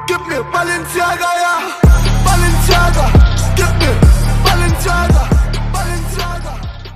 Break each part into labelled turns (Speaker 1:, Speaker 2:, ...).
Speaker 1: Give me a Balenciaga, yeah. Balenciaga. Give me Balenciaga. Balenciaga.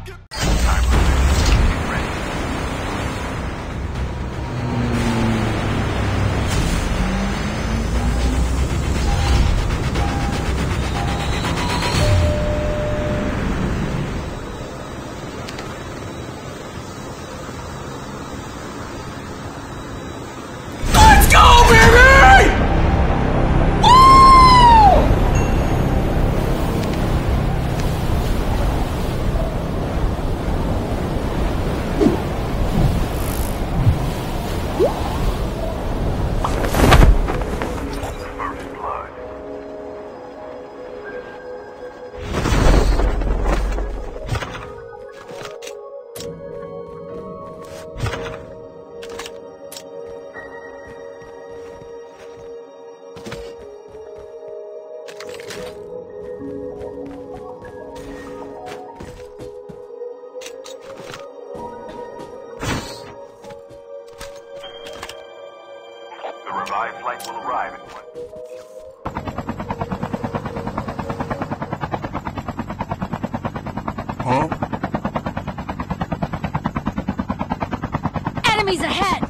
Speaker 2: Let's go, baby! Woo!
Speaker 3: First blood. The revived flight will arrive in 1.
Speaker 1: Huh?
Speaker 4: Enemies ahead!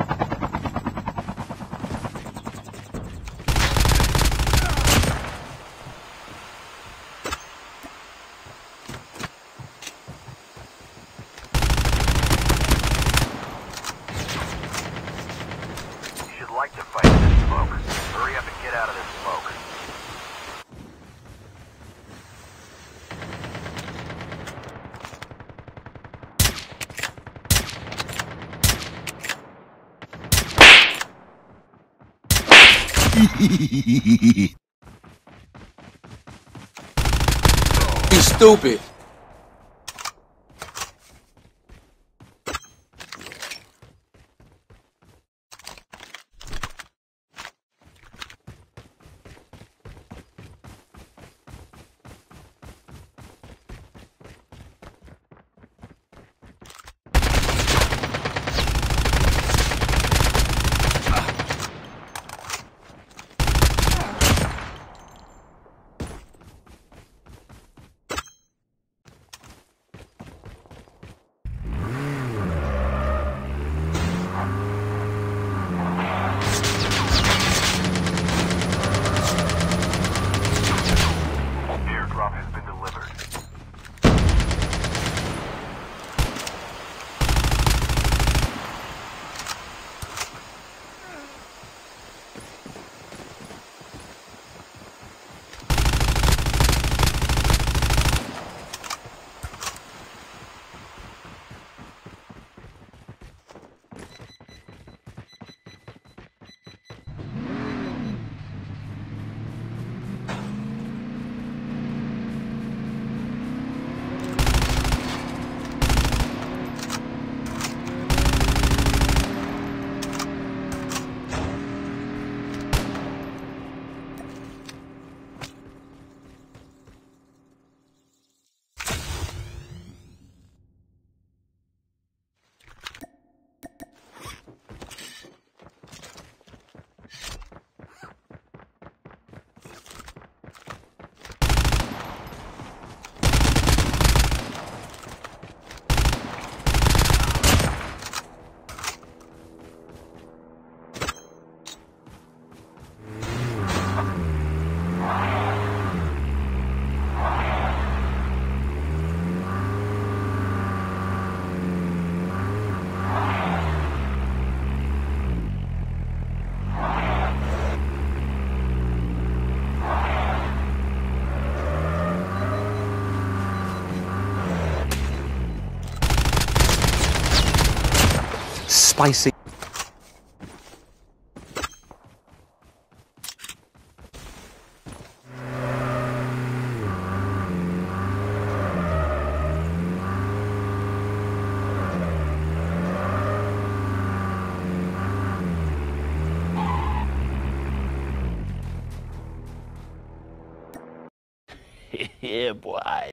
Speaker 3: You should like to fight in this smoke. Hurry up and get out of this smoke.
Speaker 2: You stupid.
Speaker 3: Airdrop has been delivered.
Speaker 1: Spicy.
Speaker 5: Yeah, boy.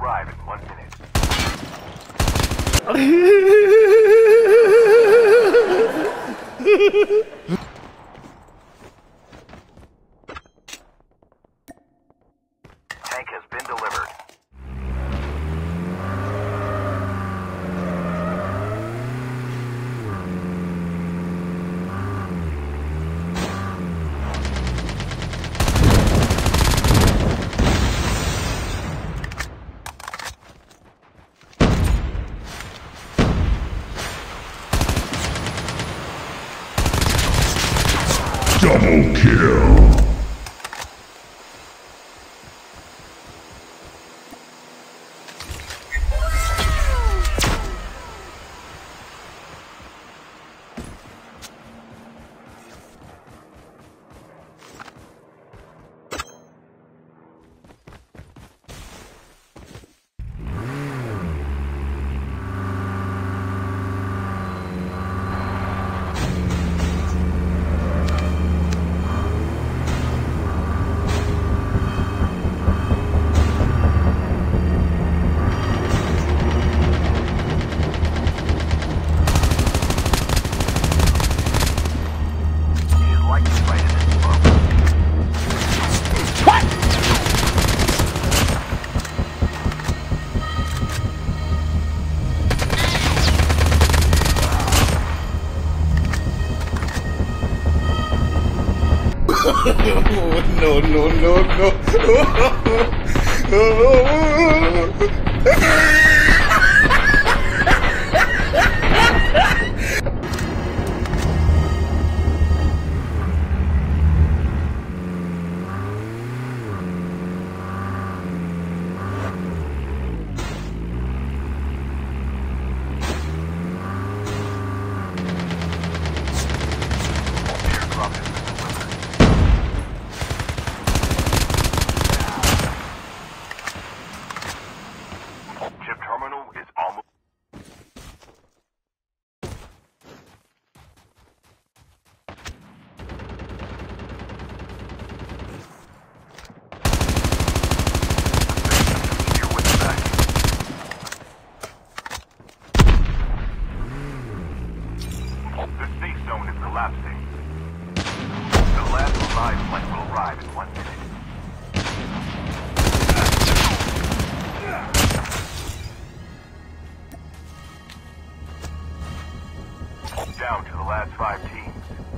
Speaker 3: arrive in 1 minute. Tank has been delivered.
Speaker 4: Double kill.
Speaker 3: You'd like to fight in this smoke.
Speaker 2: No, no, no, no.
Speaker 3: Airdrop has been delivered. Chip terminal is almost... Here with the back. The safe zone is collapsing. The last revived flight will arrive in 1 minute. Down to the last 5 teams.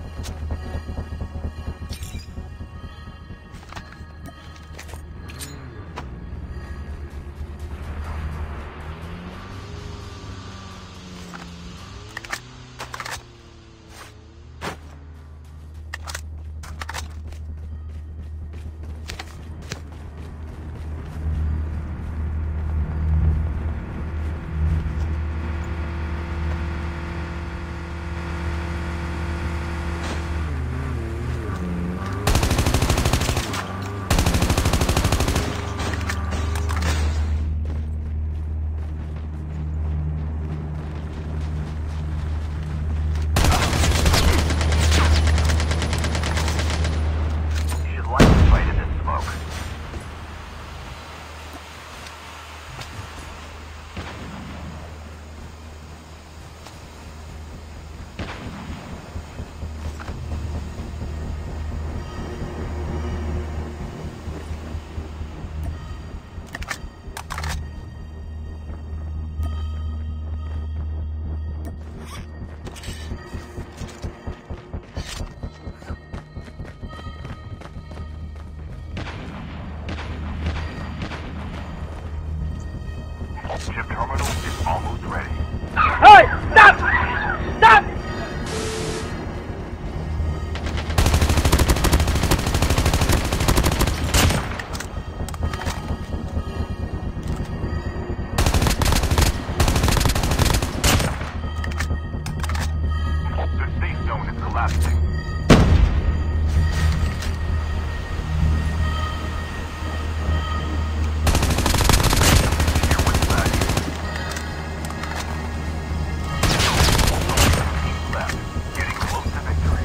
Speaker 3: You'd like to fight in this smoke. Chip terminal is almost ready.
Speaker 5: Hey! Stop! Stop!
Speaker 3: The safe zone is collapsing. Here with the back. Left. Getting close to victory.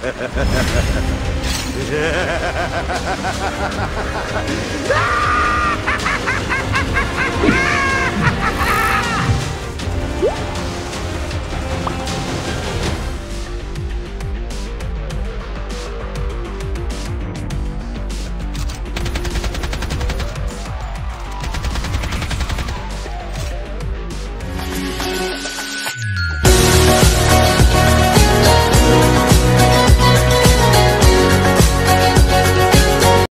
Speaker 2: Ah!